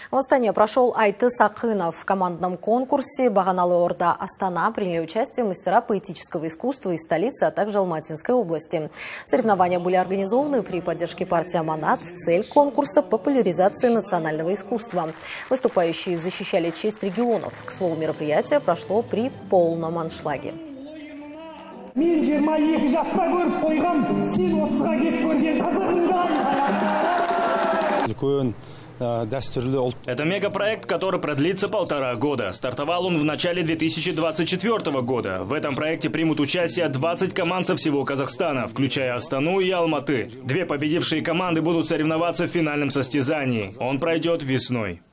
В Астане прошел Айты Сакынов. В командном конкурсе Баганалы Орда Астана приняли участие мастера поэтического искусства из столицы, а также Алматинской области. Соревнования были организованы при поддержке партии «Аманат». Цель конкурса – популяризация национального искусства. Выступающие защищали честь регионов. К слову, мероприятие прошло при полном аншлаге. Это мегапроект, который продлится 1,5 года. Стартовал он в начале 2024 года. В этом проекте примут участие 20 команд со всего Казахстана, включая Астану и Алматы. 2 победившие команды будут соревноваться в финальном состязании. Он пройдет весной.